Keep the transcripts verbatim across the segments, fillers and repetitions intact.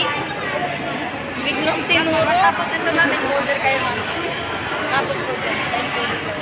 Biglang tinuro. Tapos ito ma'am, encoder kayo ma'am. Tapos po dyan, sa encoder kayo.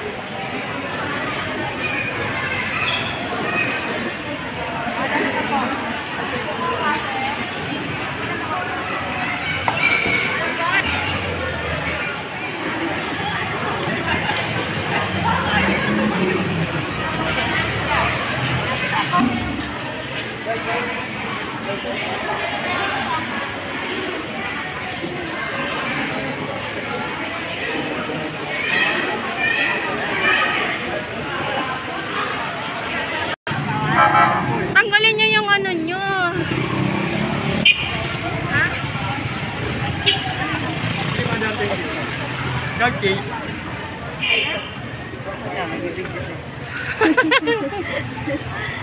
Tanggalin niyo yung ano niyo. Ha? Okay.